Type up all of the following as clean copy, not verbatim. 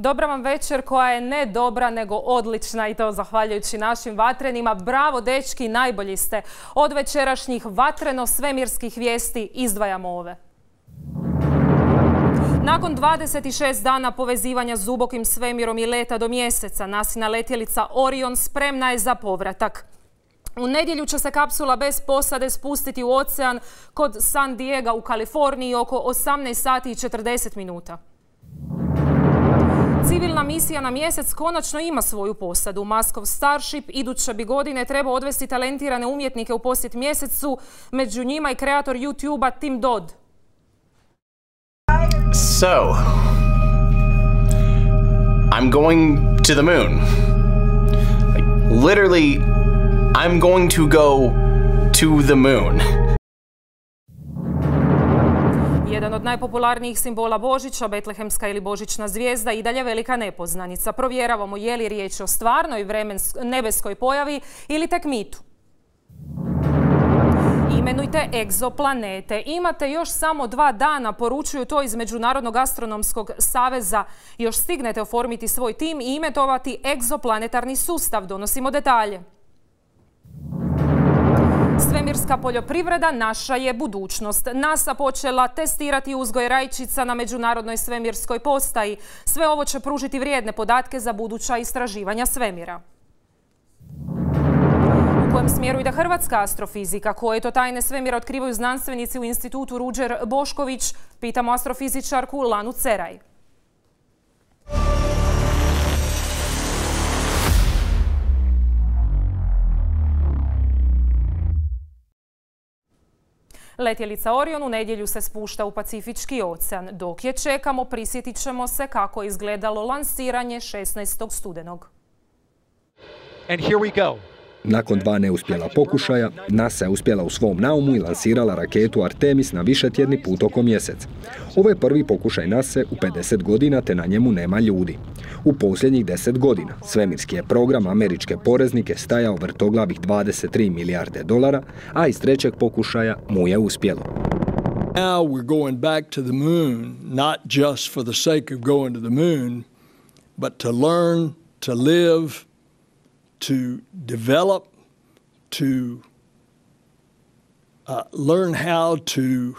Dobra vam večer koja je ne dobra nego odlična i to zahvaljujući našim vatrenima. Bravo dečki, najbolji ste. Od večerašnjih vatreno-svemirskih vijesti izdvajamo ove. Nakon 26 dana povezivanja s dubokim svemirom i leta do mjeseca, NASA-ina letjelica Orion spremna je za povratak. U nedjelju će se kapsula bez posade spustiti u ocean kod San Diega u Kaliforniji oko 18 sati i 40 minuta. Civilna misija na mjesec konačno ima svoju posadu. Muskov Starship iduće bi godine trebao odvesti talentirane umjetnike u posjet mjesecu, među njima i kreator YouTube-a Tim Dodd. So, I'm going to the moon. Like, literally, I'm going to go to the moon. Jedan od najpopularnijih simbola Božića, betlehemska ili božićna zvijezda, i dalje velika nepoznanica. Provjeravamo je li riječ o stvarnoj nebeskoj pojavi ili tek mitu. Imenujte egzoplanete. Imate još samo 2 dana, poručuju to iz Međunarodnog astronomskog saveza. Još stignete oformiti svoj tim i imenovati egzoplanetarni sustav. Donosimo detalje. Svemirska poljoprivreda naša je budućnost. NASA počela testirati uzgoj rajčica na Međunarodnoj svemirskoj postaji. Sve ovo će pružiti vrijedne podatke za buduća istraživanja svemira. U kojem smjeru ide hrvatska astrofizika? Koje to tajne svemira otkrivaju znanstvenici u institutu Ruđer Bošković? Pitamo astrofizičarku Lanu Ceraj. Letjelica Orion u nedjelju se spušta u Pacifički ocean. Dok je čekamo, prisjetit ćemo se kako je izgledalo lansiranje 16. studenog. And here we go. Nakon 2 neuspjela pokušaja, NASA je uspjela u svom naumu i lansirala raketu Artemis na višetjedni put oko mjesec. Ovo je prvi pokušaj NASA u 50 godina, te na njemu nema ljudi. U posljednjih 10 godina svemirski je program američke poreznike stajao vrtoglavih 23 milijarde dolara, a iz 3. pokušaja mu je uspjelo. Now we're going back to the moon, not just for the sake of going to the moon, but to learn, to live, to develop, to learn how to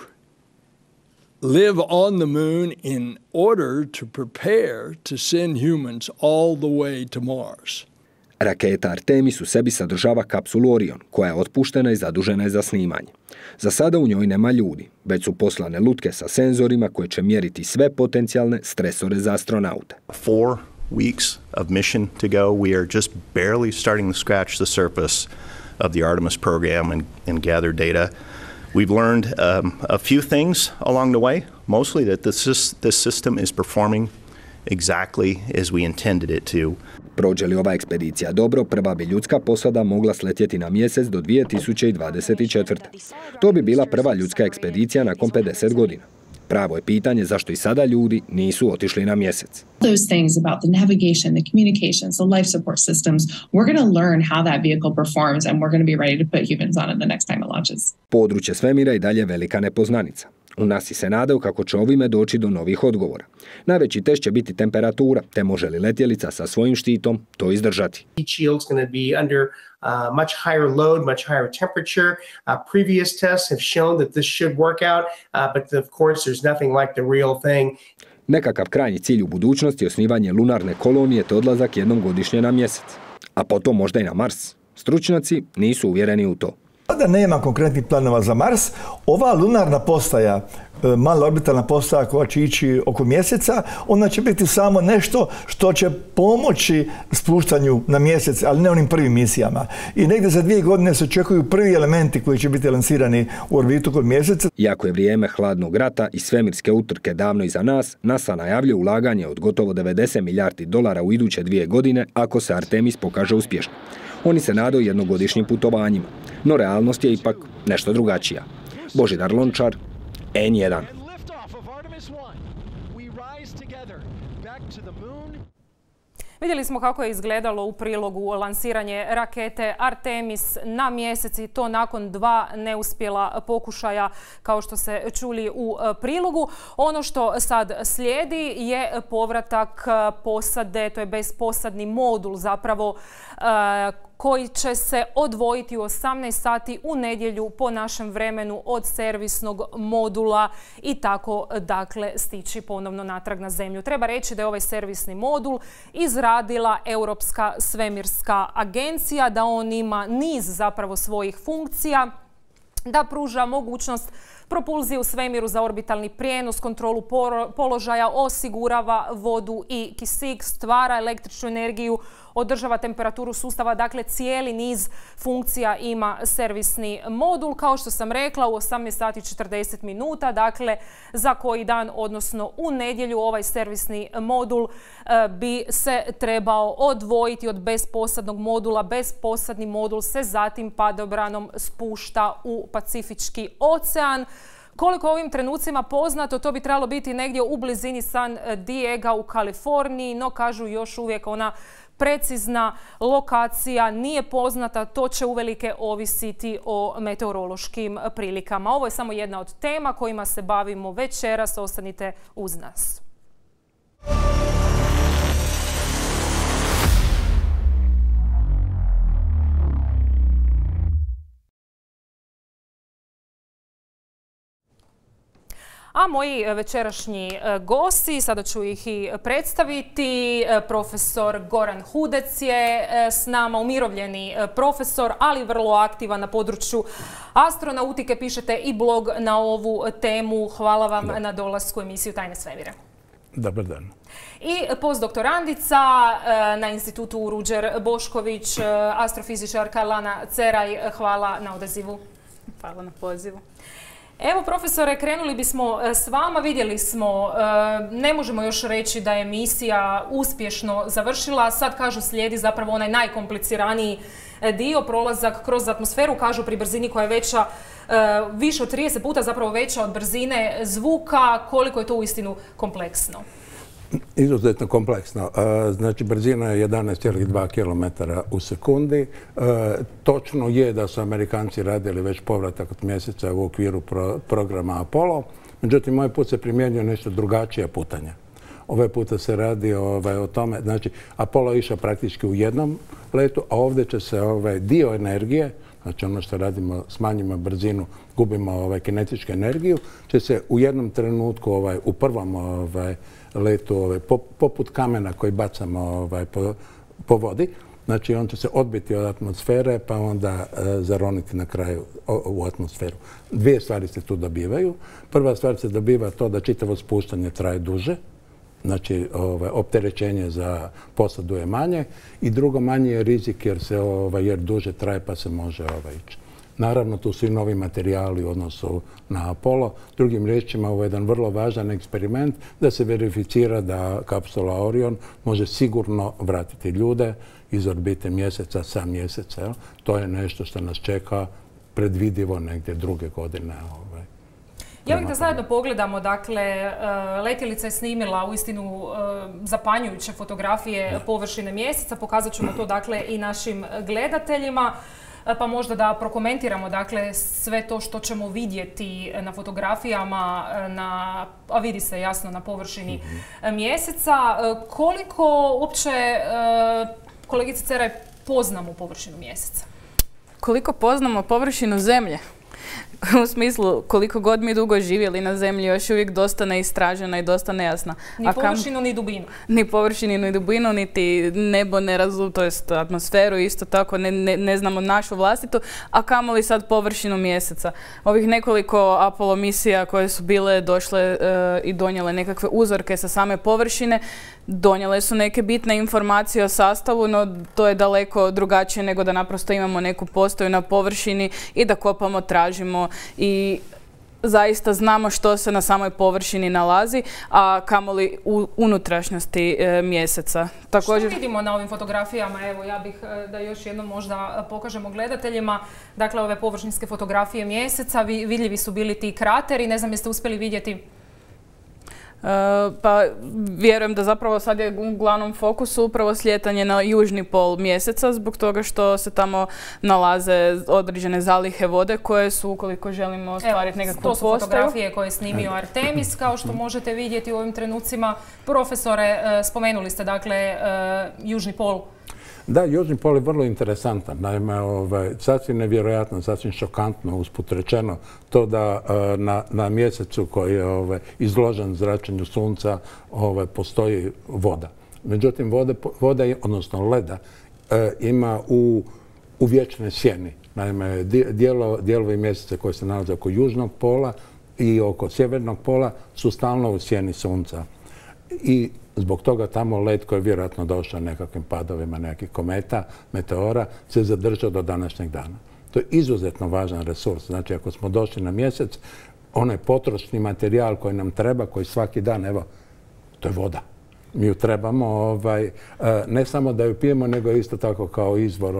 live on the moon in order to prepare to send humans all the way to Mars. Raketa Artemis u sebi sadržava kapsulu Orion, koja je otpuštena i zadužena je za snimanje. Za sada u njoj nema ljudi, već su poslane lutke sa senzorima koje će mjeriti sve potencijalne stresore za astronaute. 4 weeks of mission to go. We are just barely starting to scratch the surface of the Artemis program and gather data. We've learned a few things along the way, mostly that this system is performing exactly as we intended it to. Prođe li ova ekspedicija dobro, prva bi ljudska posada mogla sletjeti na mjesec do 2024. To bi bila prva ljudska ekspedicija nakon 50 godina. Pravo je pitanje zašto i sada ljudi nisu otišli na mjesec. Those things about the navigation, the communications, the life support systems, we're going to learn how that vehicle performs and we're going to be ready to put humans on it the next time it launches. Područje svemira i dalje velika nepoznanica. U NASA se nadaju kako će ovime doći do novih odgovora. Najveći test će biti temperatura, te može li letjelica sa svojim štitom to izdržati. Heat shield's going to be under much higher load, much higher temperature. Previous tests have shown that this should work out, but of course there's nothing like the real thing. Nekakav krajnji cilj u budućnosti je osnivanje lunarne kolonije te odlazak jednom godišnje na mjesec. A potom možda i na Mars. Stručnjaci nisu uvjereni u to. Da nema konkretnih planova za Mars, ova lunarna postaja, mala orbitalna postaja koja će ići oko mjeseca, ona će biti samo nešto što će pomoći spuštanju na mjesec, ali ne onim prvim misijama. I negdje za 2 godine se očekuju prvi elementi koji će biti lansirani u orbitu kod mjeseca. Iako je vrijeme hladnog rata i svemirske utrke davno iza nas, NASA najavljuje ulaganje od gotovo 90 milijardi dolara u iduće 2 godine ako se Artemis pokaže uspješno. Oni se nadaju jednogodišnjim putovanjima, no realnost je ipak nešto drugačija. Božidar Lončar, N1. Vidjeli smo kako je izgledalo u prilogu lansiranje rakete Artemis na mjesec i to nakon 2 neuspjela pokušaja, kao što ste čuli u prilogu. Ono što sad slijedi je povratak posade, to je bezposadni modul zapravo, koji će se odvojiti u 18 sati u nedjelju po našem vremenu od servisnog modula i tako dakle stići ponovno natrag na zemlju. Treba reći da je ovaj servisni modul izradila Europska svemirska agencija, da on ima niz zapravo svojih funkcija, da pruža mogućnost propulzije u svemiru za orbitalni prijenos, kontrolu položaja, osigurava vodu i kisik, stvara električnu energiju, održava temperaturu sustava. Dakle, cijeli niz funkcija ima servisni modul. Kao što sam rekla, u 18 sati 40 minuta, dakle, za koji dan, odnosno u nedjelju, ovaj servisni modul bi se trebao odvojiti od bezposadnog modula. Bezposadni modul se zatim padobranom spušta u Pacifički ocean. Koliko ovim trenucima poznato, to bi trebalo biti negdje u blizini San Diega u Kaliforniji, no kažu još uvijek ona precizna lokacija nije poznata, to će uvelike ovisiti o meteorološkim prilikama. Ovo je samo jedna od tema kojima se bavimo večeras, ostanite uz nas. A moji večerašnji gosti, sada ću ih i predstaviti, profesor Goran Hudec je s nama, umirovljeni profesor, ali vrlo aktivan na području astronautike. Pišete i blog na ovu temu. Hvala vam na dolasku u emisiju Tajne svemira. Dobar dan. I postdoktorandica na institutu Ruđer Bošković, astrofizičarka Lana Ceraj. Hvala na odazivu. Hvala na pozivu. Evo, profesore, krenuli bismo s vama. Vidjeli smo, ne možemo još reći da je misija uspješno završila. Sad kažu slijedi zapravo onaj najkompliciraniji dio, prolazak kroz atmosferu, kažu pri brzini koja je veća, više od 30 puta zapravo veća od brzine zvuka. Koliko je to uistinu kompleksno? Izuzetno kompleksno. Znači, brzina je 11,2 km u sekundi. Točno je da su Amerikanci radili već povratak od mjeseca u okviru programa Apollo. Međutim, ovaj put se primjenjuje nešto drugačije putanje. Ovaj puta se radi o tome, znači, Apollo je išao praktički u jednom letu, a ovdje će se dio energije, znači ono što radimo, smanjimo brzinu, gubimo kinetičku energiju, će se u jednom trenutku u prvom letu, poput kamena koji bacamo po vodi. Znači, on će se odbiti od atmosfere pa onda zaroniti na kraju u atmosferu. 2 stvari se tu dobivaju. Prva stvar se dobiva to da čitavo spuštanje traje duže. Znači, opterećenje za posadu je manje. I drugo, manji je rizik jer duže traje pa se može ići. Naravno, tu su i novi materijali u odnosu na Apollo. Drugim riječima, ovo je jedan vrlo važan eksperiment da se verificira da kapsula Orion može sigurno vratiti ljude iz orbite mjeseca sa mjeseca. To je nešto što nas čeka predvidivo negdje druge godine. Ja bih da zajedno pogledamo, dakle, letjelica je snimila uistinu zapanjujuće fotografije površine mjeseca. Pokazat ćemo to, dakle, i našim gledateljima. Pa možda da prokomentiramo, dakle, sve to što ćemo vidjeti na fotografijama, a vidi se jasno na površini mjeseca. Koliko uopće, kolegice Ceraj, poznamo površinu mjeseca? Koliko poznamo površinu zemlje? U smislu, koliko god mi dugo živjeli na zemlji, još uvijek dosta neistražena i dosta nejasna. Ni površinu, ni dubinu. Ni površinu, ni dubinu, niti nebo ne razumijemo, to jest atmosferu isto tako, ne znamo našu vlastitu, a kamoli sad površinu mjeseca. Ovih nekoliko Apollo misija koje su bile došle i donijele nekakve uzorke sa same površine, donijele su neke bitne informacije o sastavu, no to je daleko drugačije nego da naprosto imamo neku postaju na površini i da kopamo, tražimo i zaista znamo što se na samoj površini nalazi, a kamoli u unutrašnjosti mjeseca. Također, što vidimo na ovim fotografijama? Evo, ja bih da još jednom možda pokažemo gledateljima. Dakle, ove površinske fotografije mjeseca, vidljivi su bili ti krateri. Ne znam, jeste uspjeli vidjeti? Pa vjerujem da zapravo sad je u glavnom fokusu upravo slijetanje na južni pol mjeseca zbog toga što se tamo nalaze određene zalihe vode koje su, ukoliko želimo ostvariti nekakvu postaju. To su fotografije koje je snimio Artemis, kao što možete vidjeti u ovim trenucima. Profesore, spomenuli ste dakle južni pol. Da, južni pol je vrlo interesantan. Naime, sasvim nevjerojatno, sasvim šokantno usput rečeno to da na mjesecu koji je izložen zračenju sunca postoji voda. Međutim, voda, odnosno leda, ima u vječnoj sjeni. Naime, dijelovi mjeseca koji se nalaze oko južnog pola i oko sjevernog pola su stalno u sjeni sunca. I zbog toga tamo led koji je vjerojatno došao nekakvim padovima nekakvih kometa, meteora, se zadržao do današnjeg dana. To je izuzetno važan resurs. Znači, ako smo došli na mjesec, onaj potrošni materijal koji nam treba, koji svaki dan, evo, to je voda. Mi ju trebamo, ne samo da ju pijemo, nego isto tako kao izvor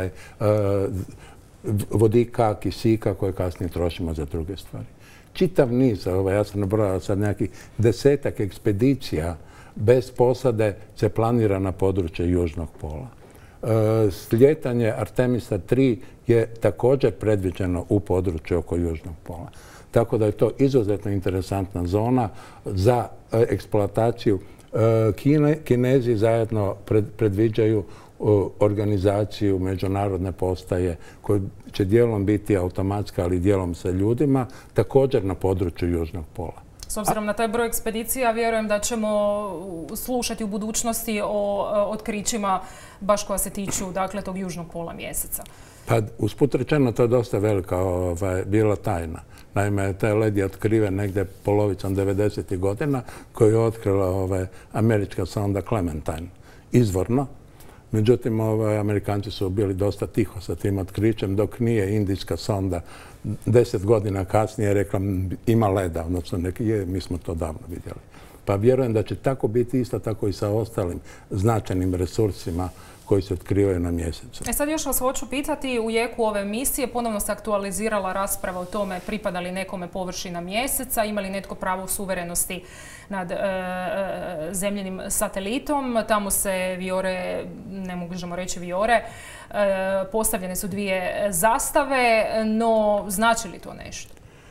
vodika, kisika koje kasnije trošimo za druge stvari. Čitav niz, ja sam nabrojao sad nekih 10-ak ekspedicija bez posade se planira na područje južnog pola. Slijetanje Artemisa 3 je također predviđeno u području oko južnog pola. Tako da je to izuzetno interesantna zona za eksploataciju. Kinezi zajedno predviđaju organizaciju međunarodne postaje koje će dijelom biti automatska, ali dijelom sa ljudima, također na području južnog pola. S obzirom na taj broj ekspedicija, vjerujem da ćemo slušati u budućnosti o otkrićima baš koja se tiču dakle, tog južnog pola mjeseca. Pa, usput rečeno, to je dosta velika bila tajna. Naime, taj led je otkriven negdje polovicom 90. godina koju je otkrila američka sonda Clementine. Izvorno. Međutim, Amerikanci su bili dosta tiho sa tim otkrićem, dok nije indijska sonda 10 godina kasnije rekla ima leda, odnosno mi smo to davno vidjeli. Pa vjerujem da će tako biti isto tako i sa ostalim značajnim resursima koji se otkrivaju na mjesecu. Sad još vas hoću pitati, u jeku ove misije ponovno se aktualizirala rasprava o tome pripada li nekome površina mjeseca, ima li netko pravo suverenosti nad zemljinim satelitom. Tamo se vijore, ne možemo reći vijore, postavljene su dvije zastave, no znači li to nešto?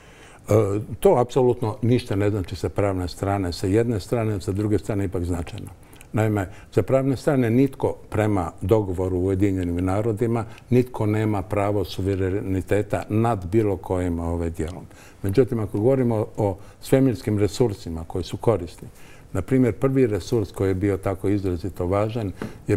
To apsolutno ništa ne znači sa pravne strane. Sa jedne strane, sa druge strane ipak značajno. Naime, sa pravne strane nitko prema dogovoru u Ujedinjenim narodima, nitko nema pravo suvereniteta nad bilo kojim dijelom. Međutim, ako govorimo o svemirskim resursima koji su korisni, na primjer, prvi resurs koji je bio tako izrazito važan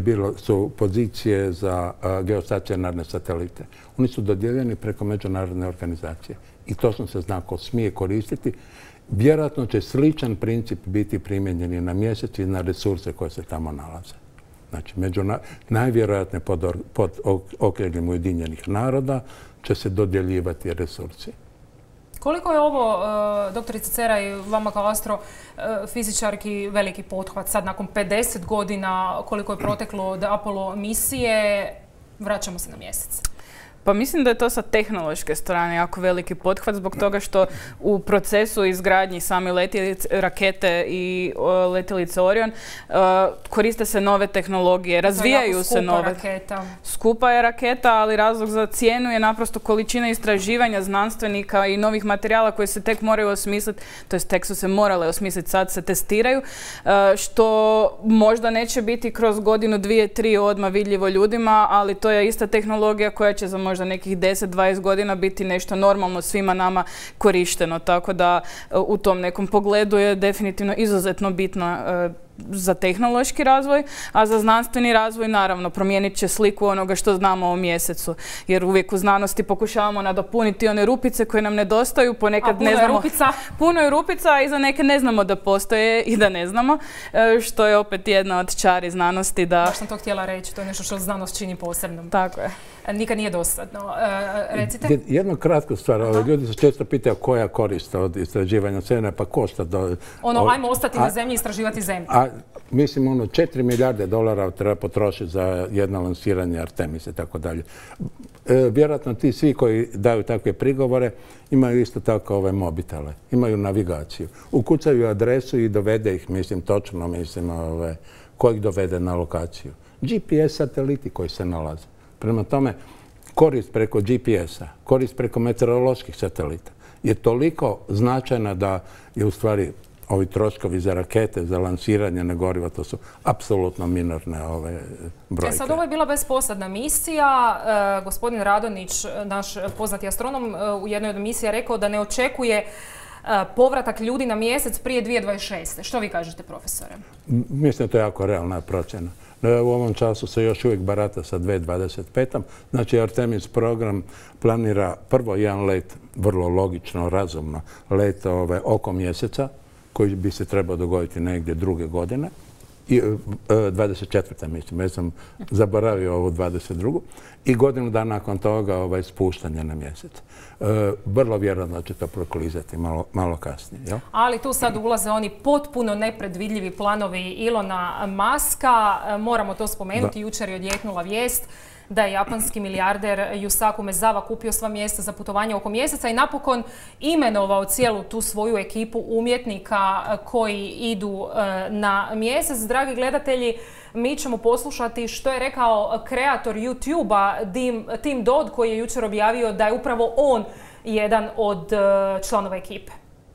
su pozicije za geostacionarne satelite. Oni su dodijeljeni preko međunarodne organizacije i točno se zna ko smije koristiti. Vjerojatno će sličan princip biti primijenjen na mjesec i na resurse koje se tamo nalaze. Znači, najvjerojatnije pod okriljem Ujedinjenih naroda će se dodjeljivati resursi. Koliko je ovo, doktorice Ceraj, vama kao astrofizičarki veliki pothvat? Sad, nakon 50 godina, koliko je proteklo od Apollo misije, vraćamo se na mjesec. Pa mislim da je to sa tehnološke strane jako veliki pothvat zbog toga što u procesu izgradnji same rakete i letjelice Orion koriste se nove tehnologije, razvijaju se nove. Skupa je raketa, ali razlog za cijenu je naprosto količina istraživanja znanstvenika i novih materijala koji se tek moraju osmisliti, to jest tek su se morale osmisliti, sad se testiraju, što možda neće biti kroz godinu, 2, 3 odmah vidljivo ljudima, ali to je ista tehnologija koja će za možda nekih 10-20 godina biti nešto normalno svima nama korišteno. Tako da u tom nekom pogledu je definitivno izuzetno bitna za tehnološki razvoj, a za znanstveni razvoj naravno promijenit će sliku onoga što znamo o mjesecu. Jer uvijek u znanosti pokušavamo nadopuniti one rupice koje nam nedostaju, ponekad ne znamo. Puno je rupica, a i za neke ne znamo da postoje i da ne znamo, što je opet jedna od čari znanosti. Baš sam to htjela reći, to je nešto što znanost čini posebnom. Tako je. Nikad nije dosadno. Recite? Jednu kratku stvar. Ljudi se često pitaju koja korist od istraživanja svemira, pa košta. Ajmo ostati na zemlji i istraživati zemlju. mislim, 4 milijarde dolara treba potrošiti za jedno lansiranje Artemisa i tako dalje. Vjerojatno ti svi koji daju takve prigovore imaju isto tako ove mobitele, imaju navigaciju. Ukucaju adresu i dovede ih, mislim, točno, mislim, ko ih dovede na lokaciju. GPS sateliti koji se nalaze. Prema tome, korist preko GPS-a, korist preko meteoroloških satelita je toliko značajna da je u stvari ovi troškovi za rakete, za lansiranje na goriva, to su apsolutno minorne brojke. Sad ovo je bila bezposadna misija. Gospodin Radonić, naš poznati astronom, u jednoj od misija rekao da ne očekuje povratak ljudi na mjesec prije 2026. Što vi kažete, profesore? Mislim da to je jako realna procjena. U ovom času se još uvijek barata sa 2025. Znači, Artemis program planira prvo jedan let, vrlo logično, razumno, let oko mjeseca, koji bi se trebao dogoditi negdje druge godine. 24. mislim, ja sam zaboravio ovu 22. I godinu dana nakon toga spuštanje na mjesec. Vrlo vjerojatno će to proklizati malo kasnije. Jel? Ali tu sad ulaze oni potpuno nepredvidljivi planovi Elona Muska. Moramo to spomenuti. Jučer je odjeknula vijest da je japanski milijarder Yusaku Maezawa kupio sva mjesta za putovanje oko mjeseca i napokon imenovao cijelu tu svoju ekipu umjetnika koji idu na mjesec. Dragi gledatelji, mi ćemo poslušati što je rekao kreator YouTube-a Tim Dodd, koji je jučer objavio da je upravo on jedan od članova ekipe.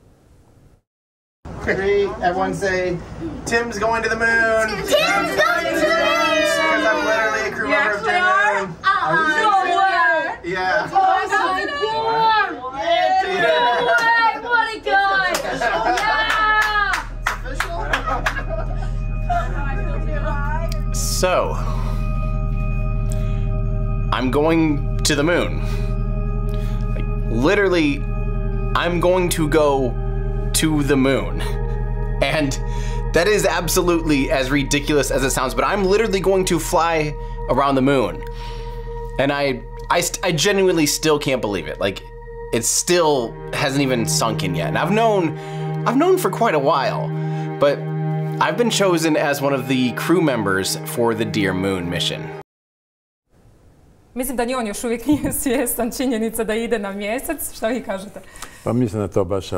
3, everyone say, Tim's going to the moon! Tim's going to the moon! Because I'm literally a crew member of Jim Moon. No way! Yeah. Oh my God! No way! What a guy! Yeah! It's official? So, I'm going to the moon. Like, literally, I'm going to go to the moon. And that is absolutely as ridiculous as it sounds, but I'm literally going to fly around the moon. And I genuinely still can't believe it. Like, it still hasn't even sunk in yet. And I've known for quite a while, but I've been chosen as one of the crew members for the Dear Moon mission. Mislim da ni on još uvijek nije svjestan činjenica da ide na mjesec. Što vi kažete? Pa mislim da to baš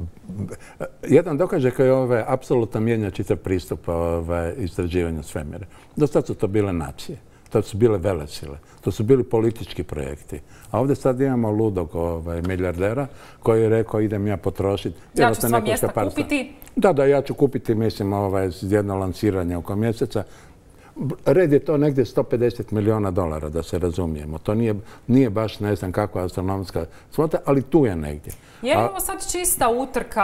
jedan događaj koji apsolutno mijenja čitav pristup istraživanju svemira. Do sad su to bile nacije, to su bile velesile, to su bili politički projekti. A ovdje sad imamo ludog milijardera koji je rekao idem ja potrošiti. Ja ću sva mjesta kupiti. Da, ja ću kupiti, mislim, jedno lansiranje oko mjeseca. Red je to negdje $150 milijuna, da se razumijemo. To nije baš ne znam kakva astronomska svota, ali tu je negdje. Je li ovo sad čista utrka,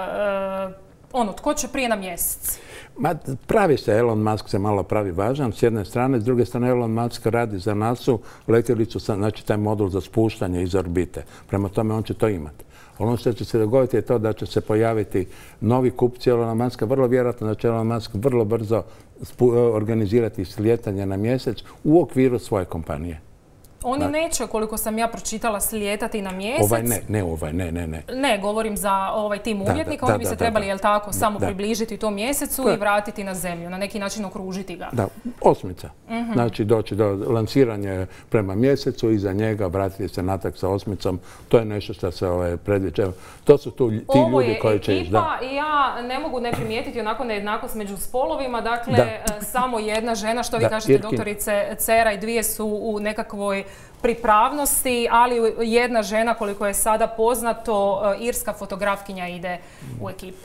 tko će prije na mjesec? Pravi se, Elon Musk se malo pravi važan s jedne strane, s druge strane Elon Musk radi za NASA-u letjelicu, znači taj modul za spuštanje iz orbite. Prema tome on će to imati. Ono što će se dogoditi je to da će se pojaviti novi kupci Elona Muska. Vrlo vjerojatno da će Elon Musk vrlo brzo organizirati slijetanje na mjesec u okviru svoje kompanije. Oni neće, koliko sam ja pročitala, slijetati na mjesec. Ne. Ne, govorim za tim umjetnika. Oni bi se trebali, jel tako, samo približiti tom mjesecu i vratiti na zemlju. Na neki način okružiti ga. Da, osmica. Znači doći do lansiranja prema mjesecu, iza njega vratiti se natrag sa osmicom. To je nešto što se predviđa. To su ti ljudi koji će ići. Ovo je ekipa i ja ne mogu ne primijetiti onako nejednakost među spolovima. Dakle, samo jedna žena, što vi kažete, doktorice Cera, i dvije su u nekakvoj pripravnosti, ali jedna žena, koliko je sada poznato, irska fotografkinja ide u ekipi.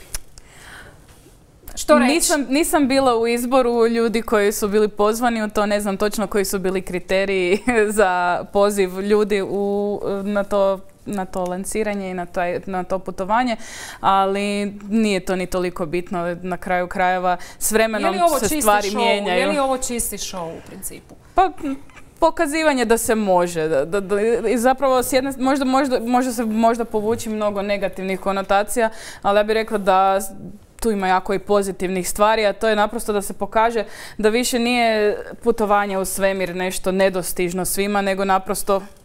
Što reći? Nisam bila u izboru ljudi koji su bili pozvani u to, ne znam točno koji su bili kriteriji za poziv ljudi na to lansiranje i na to putovanje, ali nije to ni toliko bitno. Na kraju krajeva s vremenom se stvari mijenjaju. Je li ovo čisti show u principu? Pa, pokazivanje da se može. I zapravo može se možda povući mnogo negativnih konotacija, ali ja bih rekla da tu ima jako i pozitivnih stvari, a to je naprosto da se pokaže da više nije putovanje u svemir nešto nedostižno svima, nego naprosto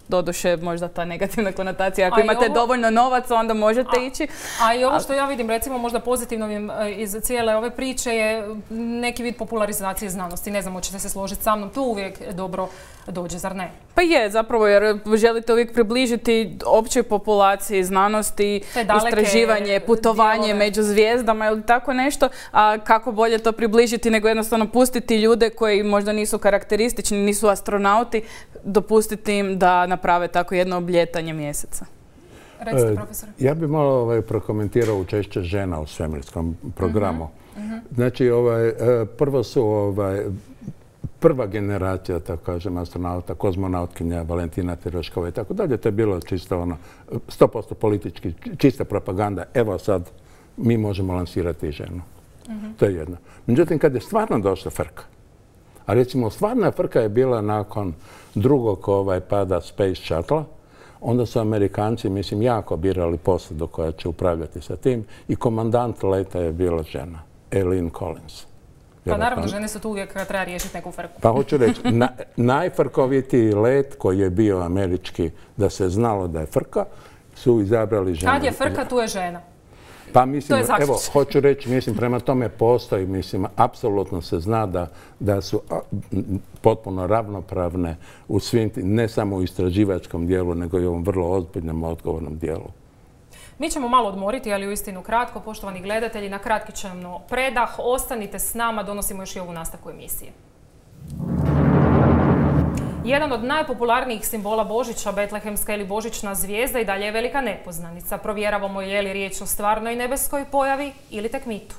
doduše možda ta negativna konotacija. Ako imate dovoljno novaca, onda možete ići. A i ovo što ja vidim, recimo možda pozitivno iz cijele ove priče je neki vid popularizacije znanosti. Ne znam, hoćete se složiti sa mnom, to uvijek dobro dođe, zar ne? Pa je, zapravo, jer želite uvijek približiti općoj populaciji znanosti, istraživanje, putovanje među zvijezdama ili tako nešto, a kako bolje to približiti nego jednostavno pustiti ljude koji možda nisu karakteristični, nisu astronauti, dopustiti im da naprave tako jedno obljetanje mjeseca. Recite, profesor. Ja bih malo prokomentirao učešće žena u svemirskom programu. Znači, prvo su prva generacija, tako kažem, astronauta, kozmonautkinja, Valentina Tereškova i tako dalje. To je bilo čisto 100% politički, čista propaganda. Evo sad, mi možemo lansirati ženu. To je jedno. Međutim, kad je stvarno došla frka, a recimo stvarna frka je bila nakon drugog pada Space Shuttle, onda su Amerikanci, mislim, jako birali posadu koja će upravljati sa tim i komandant leta je bila žena, Eileen Collins. Pa naravno, žene su tu uvijek kad treba riješiti neku frku. Pa hoću reći, najfrkovitiji let koji je bio američki, da se znalo da je frka, su izabrali žene. Kad je frka, tu je žena. Pa mislim, evo, hoću reći, mislim, prema tome postoji, mislim, apsolutno se zna da su potpuno ravnopravne u svim, ne samo u istraživačkom dijelu, nego i u ovom vrlo ozbiljnom odgovornom dijelu. Mi ćemo malo odmoriti, ali uistinu kratko, poštovani gledatelji, na kratki ćemo predah. Ostanite s nama, donosimo još i ovu nastavku emisije. Jedan od najpopularnijih simbola Božića, betlehemska ili božićna zvijezda, i dalje je velika nepoznanica. Provjeravamo je li riječ o stvarnoj nebeskoj pojavi ili tek mitu.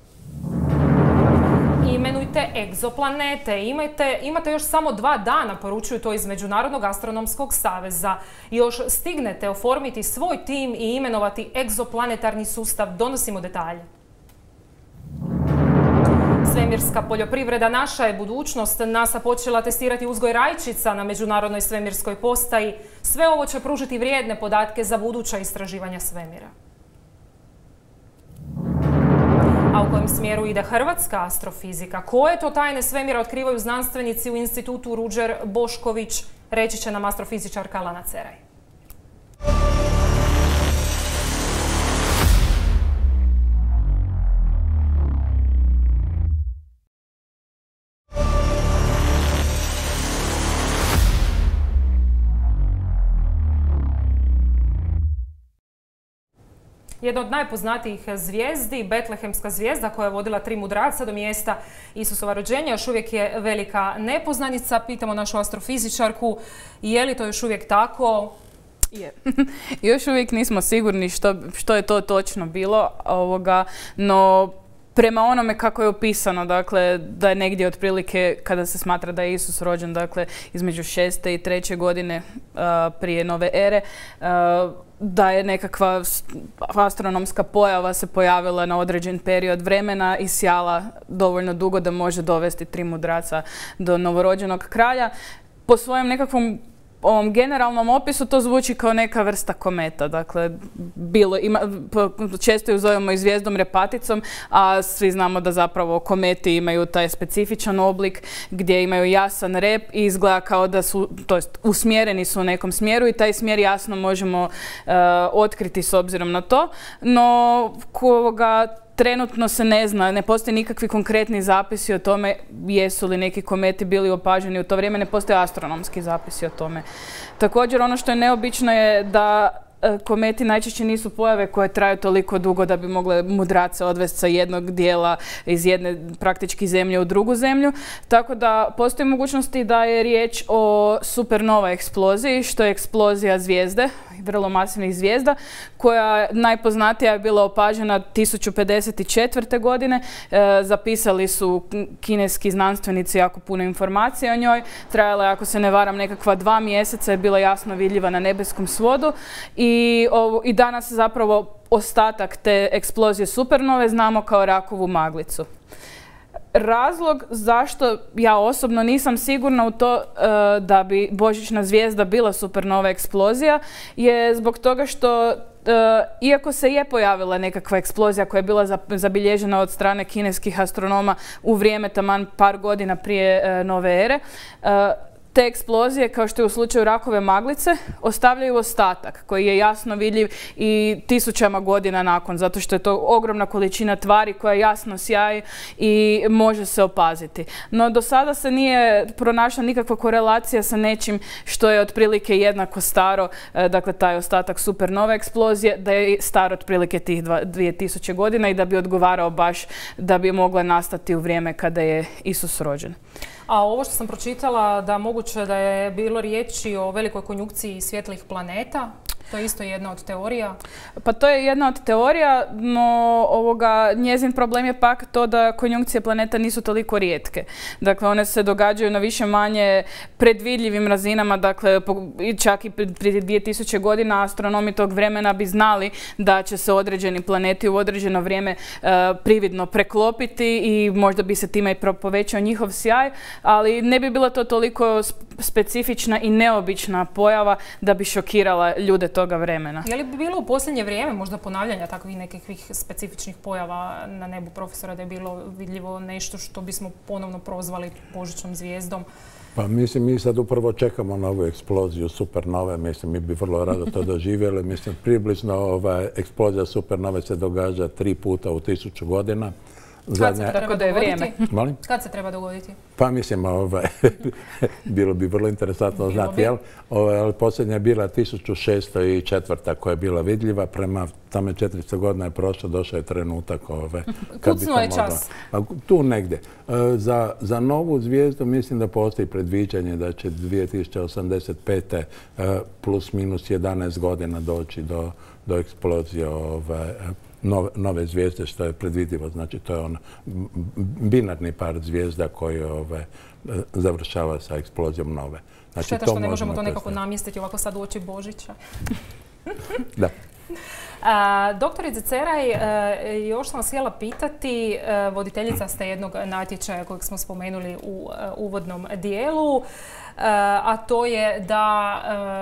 Imenujte egzoplanete. Imate još samo 2 dana, poručuju to iz Međunarodnog astronomskog saveza. Još stignete oformiti svoj tim i imenovati egzoplanetarni sustav. Donosimo detalje. Svemirska poljoprivreda naša je budućnost. NASA počela testirati uzgoj rajčica na Međunarodnoj svemirskoj postaji. Sve ovo će pružiti vrijedne podatke za buduća istraživanja svemira. A u kojem smjeru ide hrvatska astrofizika? Koje to tajne svemira otkrivaju znanstvenici u institutu Ruđer Bošković? Reći će nam astrofizičarka Lana Ceraj. Jedna od najpoznatijih zvijezdi, betlehemska zvijezda koja je vodila 3 mudraca do mjesta Isusova rođenja, još uvijek je velika nepoznanica. Pitamo našu astrofizičarku, je li to još uvijek tako? Je. Još uvijek nismo sigurni što je to točno bilo, no prema onome kako je opisano, dakle, da je negdje otprilike, kada se smatra da je Isus rođen, dakle, između 6. i 3. godine prije nove ere, da je nekakva astronomska pojava se pojavila na određen period vremena i sjala dovoljno dugo da može dovesti 3 mudraca do novorođenog kralja. Po svojem nekakvom ovom generalnom opisu to zvuči kao neka vrsta kometa. Dakle, često ju zovemo i zvijezdom repaticom, a svi znamo da zapravo kometi imaju taj specifičan oblik gdje imaju jasan rep i izgleda kao da su, to jest usmjereni su u nekom smjeru i taj smjer jasno možemo otkriti s obzirom na to. No, trenutno se ne zna, ne postoji nikakvi konkretni zapisi o tome jesu li neki kometi bili opaženi u to vrijeme, ne postoje astronomski zapisi o tome. Također, ono što je neobično je da kometi najčešće nisu pojave koje traju toliko dugo da bi mogle mudrace odvesti sa jednog dijela iz jedne praktički zemlje u drugu zemlju. Tako da postoji mogućnosti da je riječ o supernova eksploziji, što je eksplozija zvijezde, vrlo masivnih zvijezda, koja najpoznatija je bila opažena 1054. godine. Zapisali su kineski znanstvenici jako puno informacija o njoj. Trajala je, ako se ne varam, nekakva 2 mjeseca, je bila jasno vidljiva na nebeskom svodu i danas zapravo ostatak te eksplozije supernove znamo kao rakovu maglicu. Razlog zašto ja osobno nisam sigurna u to da bi božićna zvijezda bila supernova eksplozija je zbog toga što iako se je pojavila nekakva eksplozija koja je bila zabilježena od strane kineskih astronoma u vrijeme taman par godina prije nove ere, te eksplozije, kao što je u slučaju rakove maglice, ostavljaju ostatak koji je jasno vidljiv i tisućama godina nakon, zato što je to ogromna količina tvari koja jasno sjaji i može se opaziti. No do sada se nije pronašla nikakva korelacija sa nečim što je otprilike jednako staro, dakle taj ostatak supernove eksplozije, da je star otprilike tih 2000 godina i da bi odgovarao baš da bi mogla nastati u vrijeme kada je Isus rođen. A ovo što sam pročitala, da moguće da je bilo riječi o velikoj konjunkciji svjetlih planeta, to je isto jedna od teorija. Pa to je jedna od teorija, no njezin problem je pak to da konjunkcije planeta nisu toliko rijetke. Dakle, one se događaju na više manje predvidljivim razinama, dakle, čak i prije 2000 godina astronomi tog vremena bi znali da će se određeni planeti u određeno vrijeme prividno preklopiti i možda bi se time i povećao njihov sjaj, ali ne bi bila to toliko specifična i neobična pojava da bi šokirala ljude toga vremena. Je li bi bilo u posljednje vrijeme možda ponavljanja takvih nekakvih specifičnih pojava na nebu, profesora, da je bilo vidljivo nešto što bismo ponovno prozvali božićnom zvijezdom? Pa mislim, mi sad upravo čekamo na ovu eksploziju supernove, mislim, mi bi vrlo rado to doživjeli. Mislim, približno eksplozija supernove se događa 3 puta u 1000 godina. Kad se treba dogoditi? Molim? Kad se treba dogoditi? Pa mislim, bilo bi vrlo interesantno znati, jel? Ali posljednja je bila 1604. koja je bila vidljiva, prema tamo 400 godina je prošlo, došao je trenutak kad bi to je čas. Tu negdje. Za novu zvijezdu mislim da postoji predviđanje da će 2085. plus minus 11 godina doći do eksplozije nove zvijezde, što je predvidivo. Znači, to je binarni par zvijezda koji završava sa eksplozijom nove. Znači, šteta što ne možemo to nekako namjestiti ovako sad u oči Božića. Da. Doktorice Ceraj, još sam vas htjela pitati, voditeljica ste jednog natječaja kojeg smo spomenuli u uvodnom dijelu, a to je da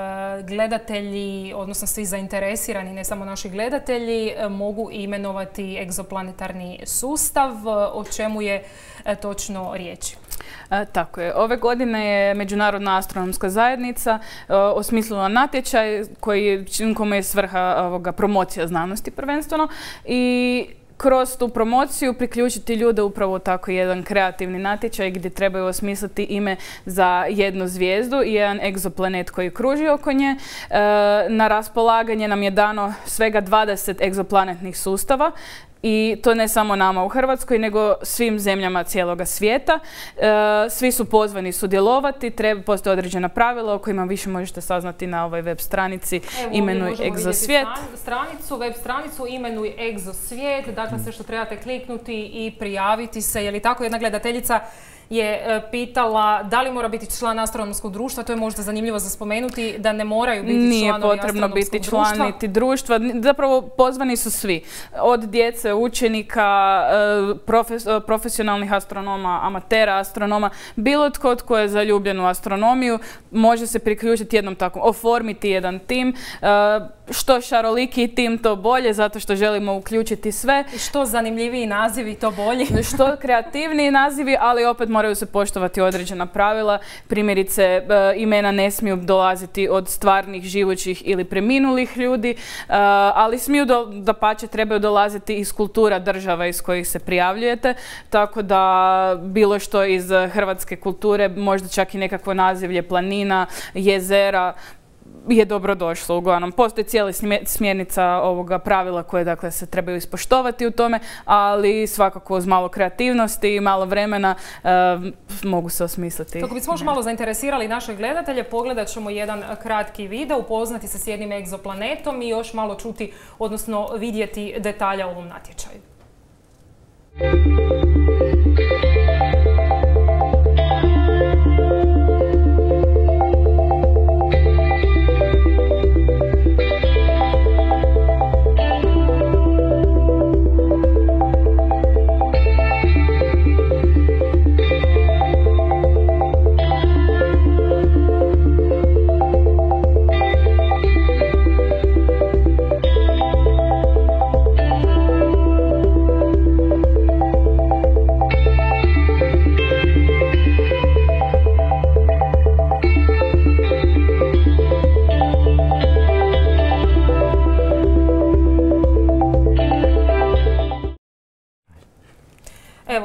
gledatelji, odnosno svi zainteresirani, ne samo naši gledatelji, mogu imenovati egzoplanetarni sustav. O čemu je točno riječ? Tako je. Ove godine je Međunarodna astronomska zajednica osmislila natječaj kome je svrha promocija znanosti prvenstveno i kroz tu promociju priključiti ljude upravo tako jedan kreativni natječaj gdje trebaju osmisliti ime za jednu zvijezdu i jedan egzoplanet koji kruži oko nje. Na raspolaganje nam je dano svega 20 egzoplanetnih sustava. I to ne samo nama u Hrvatskoj, nego svim zemljama cijeloga svijeta. Svi su pozvani sudjelovati, postoje određena pravila o kojima više možete saznati na ovoj web stranici Imenuj Egzosvijet. Web stranicu Imenuj Egzosvijet, dakle sve što trebate kliknuti i prijaviti se. Je li tako? Jedna gledateljica je pitala da li mora biti član astronomskog društva. To je možda zanimljivo za spomenuti, da ne moraju biti članovi astronomskog društva. Nije potrebno biti član niti društva. Zapravo pozvani su svi. Od djece, učenika, profesionalnih astronoma, amatera astronoma, bilo tko je zaljubljen u astronomiju, može se priključiti jednom takvom, oformiti jedan tim. Što šaroliki tim, to bolje, zato što želimo uključiti sve. I što zanimljiviji nazivi, to bolje. Što kreativniji nazivi, ali opet moraju se poštovati određena pravila. Primjerice, imena ne smiju dolaziti od stvarnih, živućih ili preminulih ljudi, ali smiju dapače trebaju dolaziti iz kultura država iz kojih se prijavljujete, tako da bilo što iz hrvatske kulture, možda čak i nekakvo nazivlje planina, jezera, je dobro došlo. Uglavnom, postoji cijeli smjernica ovoga pravila koje dakle se trebaju ispoštovati u tome, ali svakako uz malo kreativnosti i malo vremena mogu se osmisliti. Kako bismo još malo zainteresirali naše gledatelje, pogledat ćemo jedan kratki video, upoznati se s jednim egzoplanetom i još malo čuti, odnosno vidjeti detalja o ovom natječaju.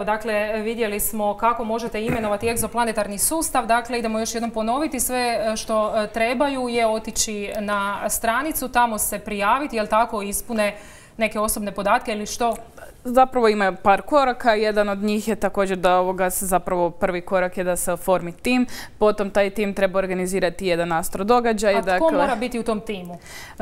Dakle, vidjeli smo kako možete imenovati egzoplanetarni sustav. Dakle, idemo još jednom ponoviti. Sve što trebaju je otići na stranicu, tamo se prijaviti, jel tako, ispune neke osobne podatke ili što? Zapravo ima par koraka. Jedan od njih je također da zapravo prvi korak je da se oformi tim. Potom taj tim treba organizirati jedan astro događaj. A tko mora biti u tom timu?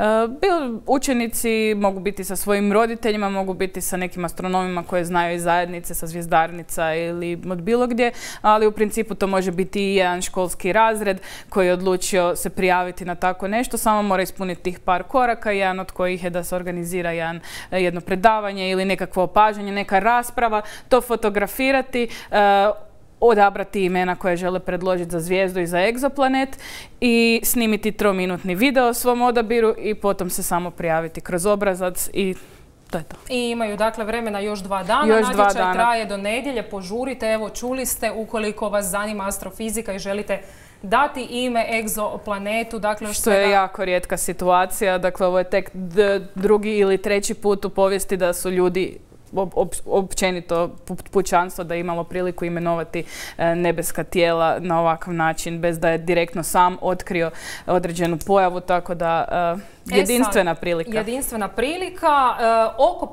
Učenici mogu biti sa svojim roditeljima, mogu biti sa nekim astronomima koje znaju iz zajednice, sa zvjezdarnica ili od bilo gdje, ali u principu to može biti i jedan školski razred koji je odlučio se prijaviti na tako nešto. Samo mora ispuniti tih par koraka, jedan od kojih je da se organizira jedno predavanje ili nekakvo opažanje, neka rasprava, to fotografirati, odabrati imena koje žele predložiti za zvijezdu i za egzoplanet i snimiti 3-minutni video o svom odabiru i potom se samo prijaviti kroz obrazac i to je to. I imaju dakle vremena još 2 dana. Natječaj traje do nedjelje, požurite, evo čuli ste, ukoliko vas zanima astrofizika i želite dati ime egzoplanetu. Dakle, što je jako rijetka situacija. Dakle, ovo je tek 2. ili 3. put u povijesti da su ljudi općenito pučanstvo da je imalo priliku imenovati nebeska tijela na ovakav način bez da je direktno sam otkrio određenu pojavu, tako da jedinstvena prilika. Jedinstvena prilika. Oko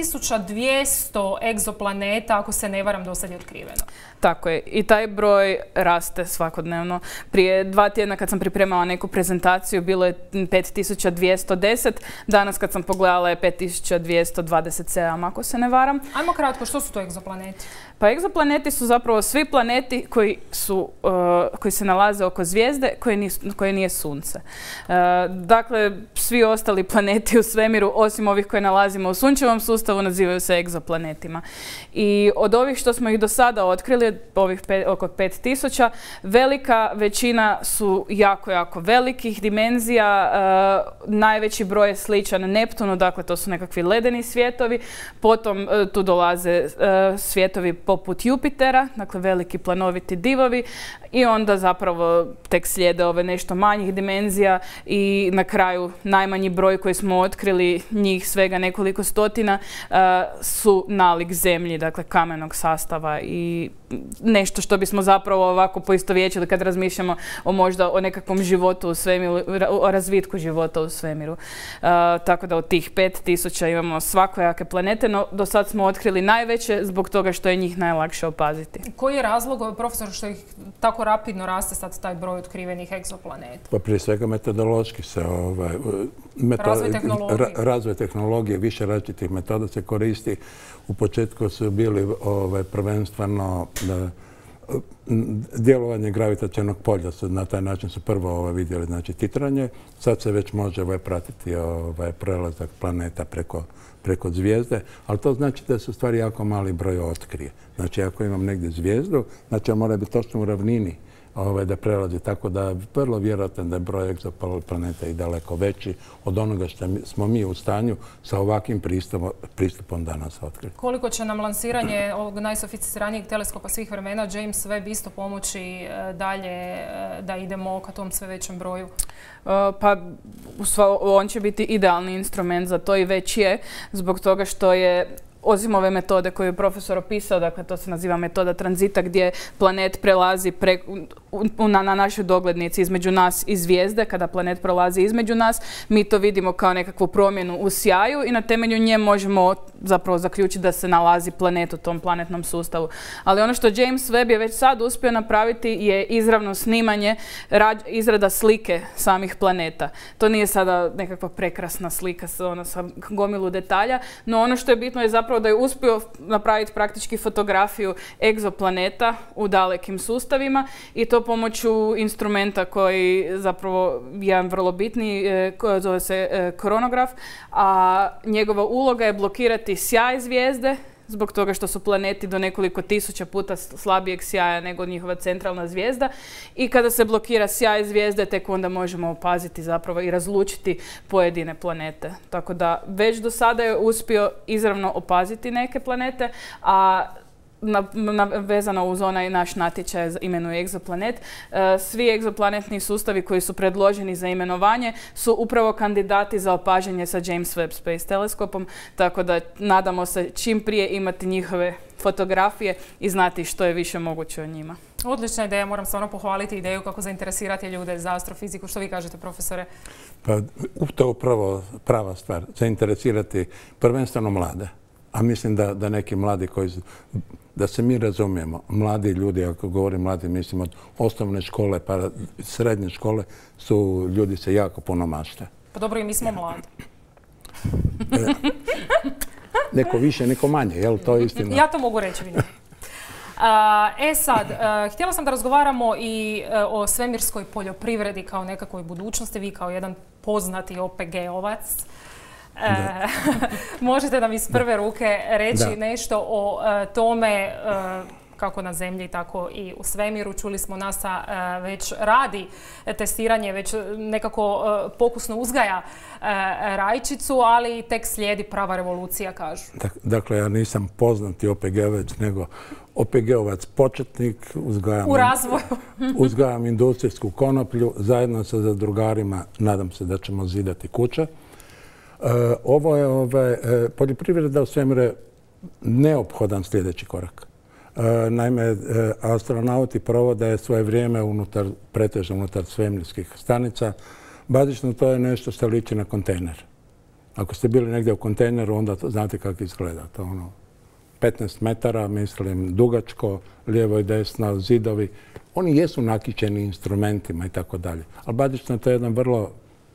5200 egzoplaneta, ako se ne varam, do sad je otkriveno. Tako je. I taj broj raste svakodnevno. Prije 2 tjedna kad sam pripremala neku prezentaciju bilo je 5210. Danas kad sam pogledala je 5227, ako se ne varam. Ajmo kratko, što su to egzoplaneti? Pa egzoplaneti su zapravo svi planeti koji se nalaze oko zvijezde koje nije Sunce. Dakle, svi ostali planeti u svemiru, osim ovih koje nalazimo u sunčevom sustavu, nazivaju se egzoplanetima. I od ovih što smo ih do sada otkrili, oko 5000, velika većina su jako, jako velikih dimenzija. Najveći broj je sličan Neptunu, dakle to su nekakvi ledeni svijetovi. Potom tu dolaze svijetovi poput Jupitera, dakle veliki planoviti divovi i onda zapravo tek slijede ove nešto manjih dimenzija i na kraju najmanji broj koji smo otkrili, njih svega nekoliko stotina, su nalik zemlji, dakle kamenog sastava i nešto što bismo zapravo ovako poistovjećili kad razmišljamo o nekakvom životu u svemiru, o razvitku života u svemiru. Tako da od tih 5000 imamo svakojake planete, no do sad smo otkrili najveće zbog toga što je njih najlakše opaziti. Koji je razlog, profesor, što ih tako rapidno raste sad taj broj otkrivenih egzoplaneta? Pa prije svega metodološki se razvoj tehnologije, više različitih metoda se koristi. U početku su bili prvenstveno djelovanje gravitacionog polja. Na taj način su prvo vidjeli titranje. Sad se već može pratiti prelazak planeta preko zvijezde, ali to znači da se u stvari jako mali broj otkrije. Znači ako imam negdje zvijezdu, znači mora biti točno u ravnini da prelazi, tako da vrlo vjerojatno da je broj egzoplaneta i daleko veći od onoga što smo mi u stanju sa ovakvim pristupom danas otkriti. Koliko će nam lansiranje ovog najsofisticiranijeg teleskopa svih vremena, James Webb, isto pomoći dalje da idemo ka tom sve većem broju? Pa on će biti idealni instrument za to i već je, zbog toga što je osim ove metode koju je profesor opisao, dakle to se naziva metoda tranzita gdje planet prelazi na našoj doglednici između nas i zvijezde. Kada planet prolazi između nas, mi to vidimo kao nekakvu promjenu u sjaju i na temelju nje možemo zapravo zaključiti da se nalazi planet u tom planetnom sustavu. Ali ono što James Webb je već sad uspio napraviti je izravno snimanje, izrada slike samih planeta. To nije sada nekakva prekrasna slika sa gomilu detalja, no ono što je bitno je zapravo da je uspio napraviti praktički fotografiju egzoplaneta u dalekim sustavima i to pomoću instrumenta koji zapravo je jedan vrlo bitni, zove se koronograf, a njegova uloga je blokirati sjaj zvijezde zbog toga što su planeti do nekoliko tisuća puta slabijeg sjaja nego njihova centralna zvijezda i kada se blokira sjaj zvijezde tek onda možemo opaziti zapravo i razlučiti pojedine planete. Tako da već do sada je uspio izravno opaziti neke planete, a vezano uz onaj naš natječaj imenuje egzoplanet. Svi egzoplanetni sustavi koji su predloženi za imenovanje su upravo kandidati za opažanje sa James Webb Space teleskopom, tako da nadamo se čim prije imati njihove fotografije i znati što je više moguće o njima. Odlična ideja, moram stvarno pohvaliti ideju kako zainteresirati ljude za astrofiziku. Što vi kažete, profesore? Pa to je upravo prava stvar, zainteresirati prvenstveno mlade. A mislim da neki mladi koji, da se mi razumijemo, mladi ljudi, ako govorim mladi, mislim od osnovne škole pa srednje škole, su ljudi se jako puno mašte. Pa dobro, i mi smo mladi. Neko više, neko manje, jel to je istina? Ja to mogu reći, vidim. Sad, htjela sam da razgovaramo i o svemirskoj poljoprivredi kao nekakvoj budućnosti. Vi kao jedan poznati OPG-ovac. Možete nam iz prve ruke reći nešto o tome kako na zemlji, tako i u svemiru. Čuli smo NASA već radi testiranje, već nekako pokusno uzgaja rajčicu, ali tek slijedi prava revolucija, kažu. Dakle, ja nisam poznati OPG-ovac, nego OPG-ovac početnik, uzgajam industrijsku konoplju, zajedno sa zadrugarima, nadam se da ćemo zidati kuće. Ovo je poljoprivreda u svemiru je neophodan sljedeći korak. Naime, astronauti provode svoje vrijeme pretežno unutar svemirskih stanica. Bazično to je nešto što liči na kontejner. Ako ste bili negdje u kontejneru, onda znate kako izgleda. To 15 metara, mislim, dugačko, lijevo i desno, zidovi. Oni jesu nakićeni instrumentima i tako dalje. Ali bazično to je jedan vrlo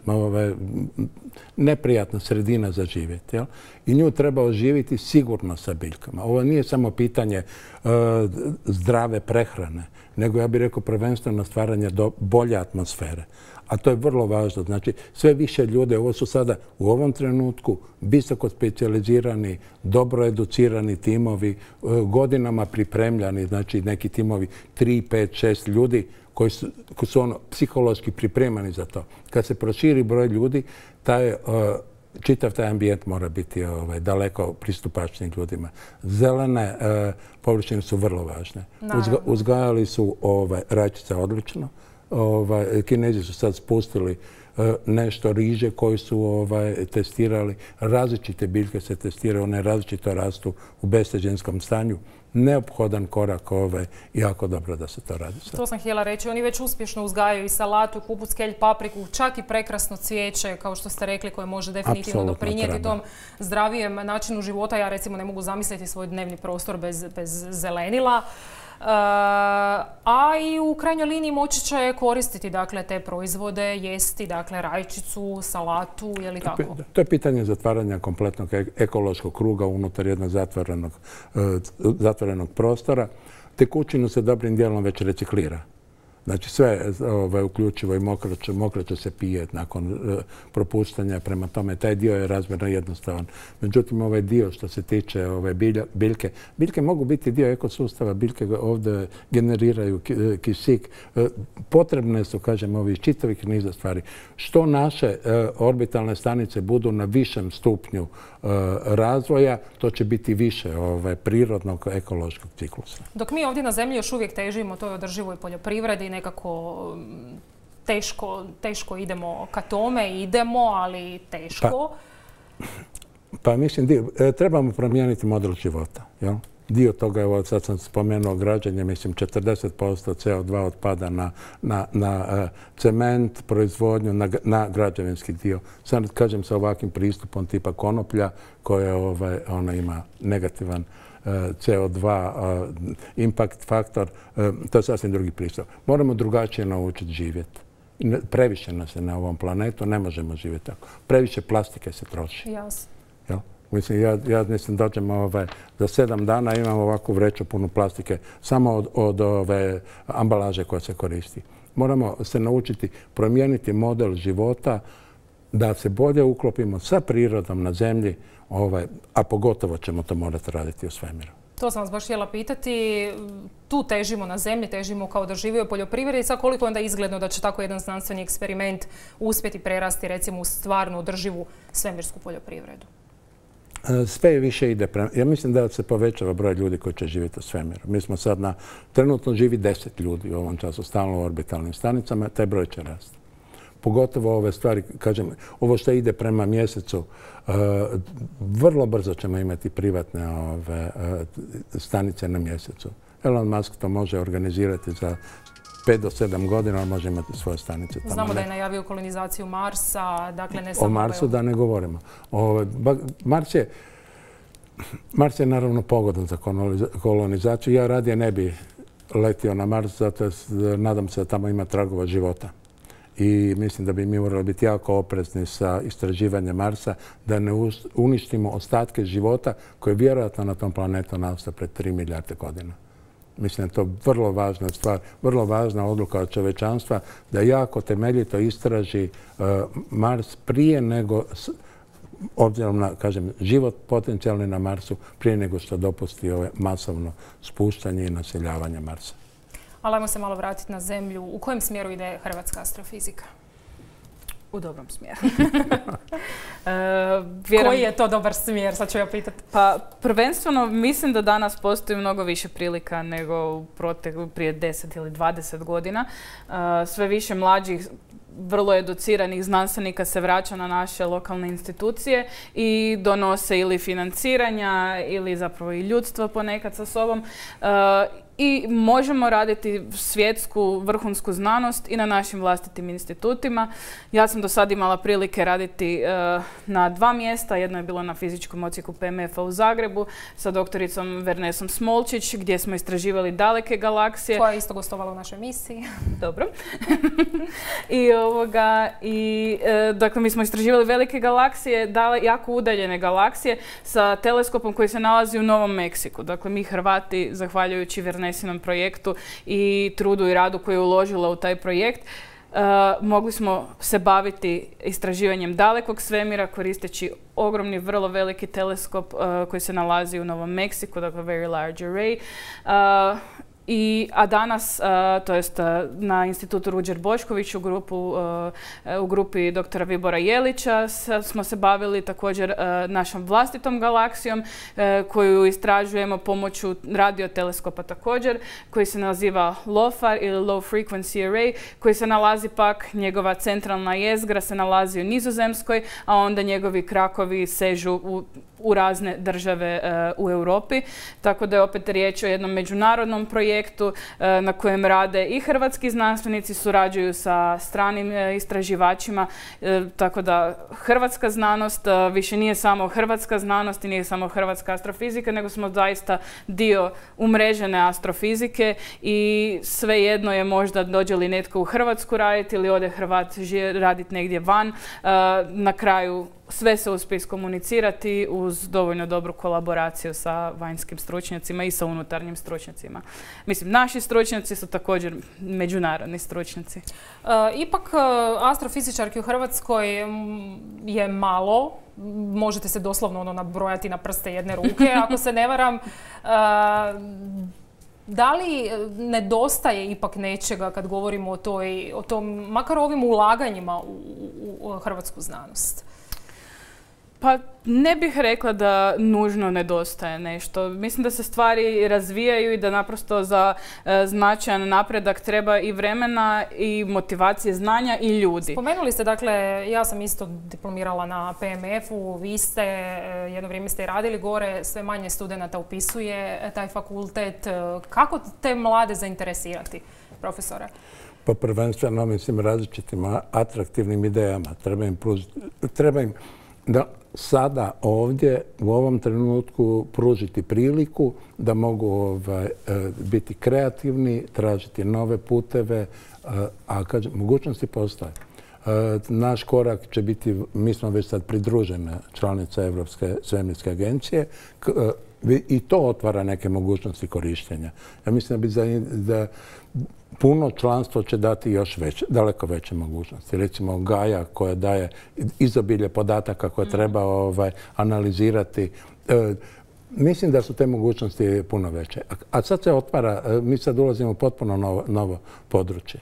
neprijatna sredina za živjeti. I nju treba oživiti sigurno sa biljkama. Ovo nije samo pitanje zdrave prehrane, nego ja bih rekao prvenstveno stvaranje bolje atmosfere. A to je vrlo važno. Znači, sve više ljude, ovo su sada u ovom trenutku visoko specijalizirani, dobro educirani timovi, godinama pripremljani, znači neki timovi 3, 5, 6 ljudi koji su psihološki pripremani za to. Kad se proširi broj ljudi, čitav taj ambijent mora biti daleko pristupačniji ljudima. Zelene površine su vrlo važne. Uzgajali su rajčice odlično. Kinezi su sad spustili nešto riže koji su testirali. Različite biljke se testiraju, one različito rastu u besteđenskom stanju. Neophodan korak, jako dobro da se to radi. To sam htjela reći. Oni već uspješno uzgajaju i salatu, kupus, kelj, papriku, čak i prekrasno cvijeće, kao što ste rekli, koje može definitivno doprinijeti tom zdravijem načinu života. Ja recimo ne mogu zamisliti svoj dnevni prostor bez zelenila. A i u krajnjoj liniji moći će koristiti te proizvode, jesti rajčicu, salatu, je li tako? To je pitanje zatvaranja kompletnog ekološkog kruga unutar jednog zatvorenog prostora. Tekućinu se dobrim dijelom već reciklira. Znači sve uključivo i mokraće se pije nakon propuštanja, prema tome taj dio je razmjerno jednostavan. Međutim, ovaj dio što se tiče biljke mogu biti dio ekosustava, biljke ovdje generiraju kisik. Potrebne su, kažem, ovi čitavih niza stvari. Što naše orbitalne stanice budu na višem stupnju razvoja, to će biti više prirodnog ekološkog ciklusa. Dok mi ovdje na zemlji još uvijek težimo toj održivoj poljoprivredi, nekako teško idemo ka tome, ali teško. Pa mislim, trebamo promijeniti model života. Dio toga, evo sad sam spomenuo građenje, mislim 40% CO2 otpada na cement, proizvodnju, na građevinski dio. Sad kažem sa ovakvim pristupom tipa konoplja koja ona ima negativan CO2, impact faktor, to je sasvim drugi pristup. Moramo drugačije naučiti živjeti. Previše nas je na ovom planetu, ne možemo živjeti tako. Previše plastike se troši. Jasno. Mislim, ja mislim dođemo za 7 dana imam ovakvu vreću punu plastike samo od ambalaže koja se koristi. Moramo se naučiti promijeniti model života da se bolje uklopimo sa prirodom na zemlji, a pogotovo ćemo to morati raditi u svemiru. To sam vas baš htjela pitati. Tu težimo na zemlji, težimo kao održivijoj poljoprivredi. Sad koliko je onda izgledno da će tako jedan znanstveni eksperiment uspjeti prerasti recimo u stvarno održivu svemirsku poljoprivredu? sve više ide prema... Ja mislim da se povećava broj ljudi koji će živjeti u svemiru. Mi smo sad trenutno živi 10 ljudi u ovom času, stalno u orbitalnim stanicama, taj broj će rasti. Pogotovo ove stvari, kažem, ovo što ide prema mjesecu, vrlo brzo ćemo imati privatne stanice na mjesecu. Elon Musk to može organizirati za 5 do 7 godina, ali može imati svoje stanice tamo. Znamo da je najavio kolonizaciju Marsa, dakle ne samo... O Marsu da ne govorimo. Mars je naravno pogodan za kolonizaciju. Ja radije ne bi letio na Mars, zato nadam se da tamo ima tragova života. I mislim da bi mi morali biti jako oprezni sa istraživanjem Marsa, da ne uništimo ostatke života koje vjerojatno na tom planetu nastao pred 3 milijarde godina. Mislim da je to vrlo važna stvar, vrlo važna odluka od čovječanstva da jako temeljito istraži Mars prije nego, obzirom na, kažem, život potencijalni na Marsu, prije nego što dopusti ovo masovno spuštanje i naseljavanje Marsa. Ali ajmo se malo vratiti na Zemlju. U kojem smjeru ide hrvatska astrofizika? U dobrom smjeru. Koji je to dobar smjer, sad ću ja pitati? Pa prvenstveno mislim da danas postoji mnogo više prilika nego prije 10 ili 20 godina. Sve više mlađih vrlo educiranih znanstvenika se vraća na naše lokalne institucije i donose ili financiranja ili zapravo i ljudstvo ponekad sa sobom. I možemo raditi svjetsku vrhunsku znanost i na našim vlastitim institutima. Ja sam do sad imala prilike raditi na 2 mjesta. Jedno je bilo na fizičkom odsjeku PMF-a u Zagrebu sa doktoricom Vernesom Smolčić, gdje smo istraživali daleke galaksije. Koja je isto gostovala u našoj emisiji. Dobro. Dakle, mi smo istraživali velike galaksije, jako udaljene galaksije sa teleskopom koji se nalazi u Novom Meksiku. Dakle, mi Hrvati, zahvaljujući Vernesinom projektu i trudu i radu koji je uložila u taj projekt, mogli smo se baviti istraživanjem dalekog svemira koristeći ogromni, vrlo veliki teleskop koji se nalazi u Novom Meksiku, dakle Very Large Array. A danas, to jest na institutu Ruđer Bošković u grupi doktora Vibora Jelića smo se bavili također našom vlastitom galaksijom koju istražujemo pomoću radioteleskopa također, koji se naziva LOFAR ili Low Frequency Array, koji se nalazi pak, njegova centralna jezgra se nalazi u Nizozemskoj, a onda njegovi krakovi sežu u razne države u Europi. Tako da je opet riječ o jednom međunarodnom projektu na kojem rade i hrvatski znanstvenici, surađuju sa stranim istraživačima. Tako da hrvatska znanost više nije samo hrvatska znanost i nije samo hrvatska astrofizika, nego smo zaista dio umrežene astrofizike i svejedno je možda dođe li netko u Hrvatsku raditi ili ode Hrvat raditi negdje van. Na kraju sve se uspije iskomunicirati uz dovoljno dobru kolaboraciju sa vanjskim stručnjacima i sa unutarnjim stručnjacima. Mislim, naši stručnjaci su također međunarodni stručnjaci. Ipak astrofizičarki u Hrvatskoj je malo. Možete se doslovno nabrojati na prste jedne ruke, ako se ne varam. Da li nedostaje ipak nečega kad govorimo o tom, makar ovim ulaganjima u hrvatsku znanost? Pa ne bih rekla da nužno nedostaje nešto. Mislim da se stvari razvijaju i da naprosto za značajan napredak treba i vremena i motivacije znanja i ljudi. Spomenuli ste, dakle, ja sam isto diplomirala na PMF-u, vi ste, jedno vrijeme ste radili gore, sve manje studenata upisuje taj fakultet. Kako te mlade zainteresirati, profesore? Pa prvenstveno, mislim, različitim atraktivnim idejama. Treba im da sada ovdje u ovom trenutku pružiti priliku da mogu biti kreativni, tražiti nove puteve, a kažem, mogućnosti postoje. Naš korak će biti, mi smo već sad pridružena članica Europske svemirske agencije i to otvara neke mogućnosti korištenja. Ja mislim da puno članstvo će dati još daleko veće mogućnosti. Recimo Gaja koja daje izobilje podataka koje treba analizirati. Mislim da su te mogućnosti puno veće. A sad se otvara, mi sad ulazimo u potpuno novo područje.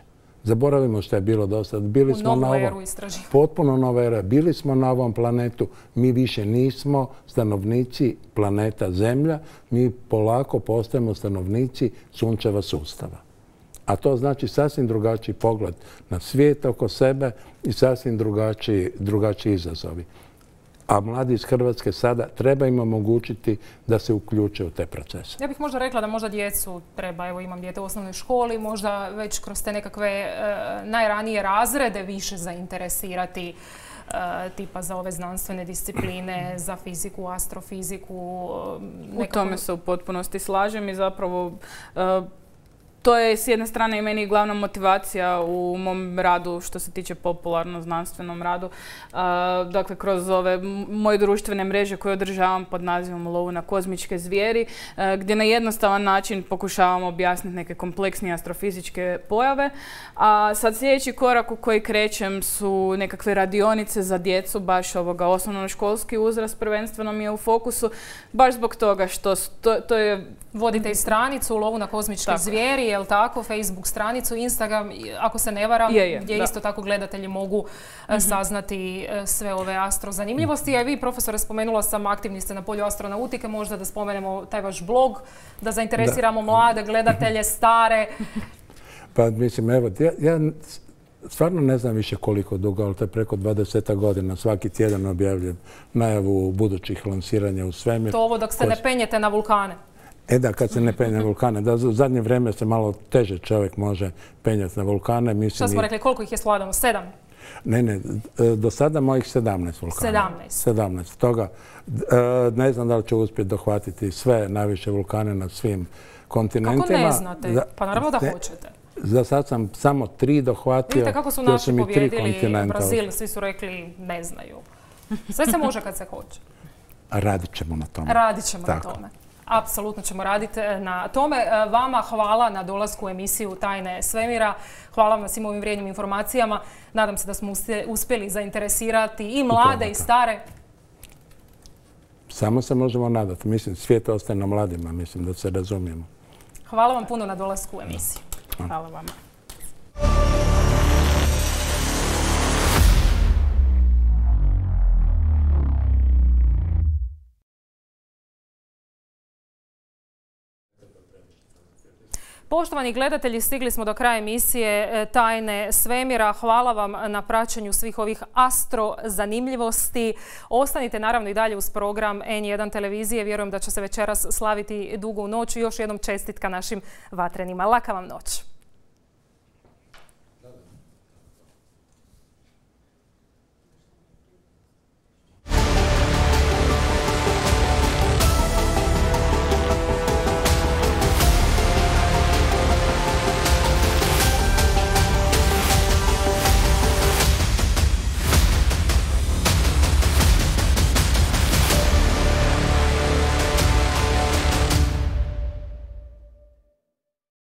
Zaboravimo što je bilo do sad. Bili smo na ovom, potpuno nova era. Bili smo na ovom planetu. Mi više nismo stanovnici planeta Zemlja. Mi polako postajemo stanovnici sunčeva sustava. A to znači sasvim drugačiji pogled na svijet oko sebe i sasvim drugačiji izazovi. A mladi iz Hrvatske sada treba im omogućiti da se uključe u te procese. Ja bih možda rekla da možda djecu treba, evo imam dijete u osnovnoj školi, možda već kroz te nekakve najranije razrede više zainteresirati tipa za ove znanstvene discipline, za fiziku, astrofiziku. U tome se u potpunosti slažem i zapravo to je s jedne strane i meni glavna motivacija u mom radu što se tiče popularno-znanstvenom radu. Dakle, kroz ove moje društvene mreže koje održavam pod nazivom Lovu na kozmičke zvijeri, gdje na jednostavan način pokušavam objasniti neke kompleksnije astrofizičke pojave. A sad sljedeći korak u koji krećem su nekakve radionice za djecu, baš osnovnoškolski uzrast prvenstveno mi je u fokusu, baš zbog toga što to je... Vodite i stranicu Lovu na kozmičke zvijeri, je li tako? Facebook stranicu, Instagram, ako se ne varam, gdje isto tako gledatelji mogu saznati sve ove astrozanimljivosti. A i vi, profesore, spomenula sam, aktivni ste na polju astronautike, možda da spomenemo taj vaš blog, da zainteresiramo mlade gledatelje, stare. Pa mislim, evo, ja stvarno ne znam više koliko dugo, ali to je preko 20 godina. Svaki tjedan objavljujem najavu budućih lansiranja u svemir. To ovo dok se ne penjete na vulkane. Da, kad se ne penje na vulkane. Da, u zadnje vrijeme se malo teže čovjek može penjati na vulkane. Što smo rekli, koliko ih je sladano? 7? Ne, do sada mojih 17 vulkana. 17. Toga ne znam da li ću uspjeti dohvatiti sve najviše vulkane na svim kontinentima. Kako ne znate? Pa naravno da hoćete. Za sad sam samo 3 dohvatio. Vidite kako su naši pobjedili Brazil, svi su rekli ne znaju. Sve se može kad se hoće. Radit ćemo na tome. Radit ćemo na tome. Apsolutno ćemo raditi na tome. Vama hvala na dolasku u emisiju Tajne svemira. Hvala vam na svim ovim vrijednim informacijama. Nadam se da smo uspjeli zainteresirati i mlade i stare. Samo se možemo nadati. Mislim, svijet ostaje na mladima. Mislim da se razumijemo. Hvala vam puno na dolasku u emisiju. Hvala vama. Poštovani gledatelji, stigli smo do kraja emisije Tajne svemira. Hvala vam na praćenju svih ovih astrozanimljivosti. Ostanite naravno i dalje uz program N1 televizije. Vjerujem da će se večeras slaviti dugu noć. Još jednom čestitka našim vatrenima. Laka vam noć.